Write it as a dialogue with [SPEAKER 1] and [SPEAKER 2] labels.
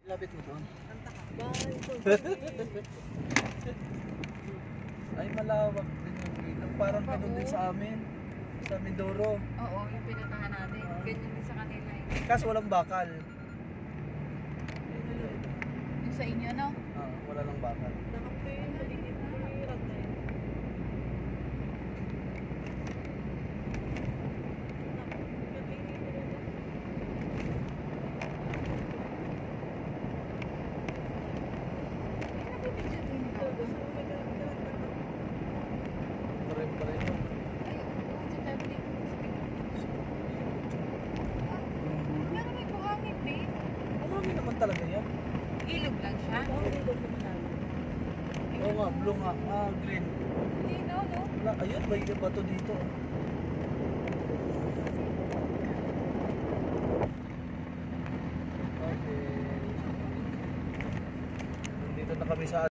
[SPEAKER 1] Lapit mo doon. Ay, malawak din yung ilog. Parang ganun din sa amin. Sa Mindoro.
[SPEAKER 2] Oo, yung pinuntahan natin. Ganyan din sa kanila eh.
[SPEAKER 1] Kaso walang bakal.
[SPEAKER 2] Yung sa inyo, no?
[SPEAKER 1] Wala lang bakal. Talaga yan.
[SPEAKER 2] Ilog lang siya?
[SPEAKER 1] Oo nga, blue nga. Green.
[SPEAKER 2] Hindi, no?
[SPEAKER 1] Wala, ayun, may bato dito. Okay. Dito na kami sa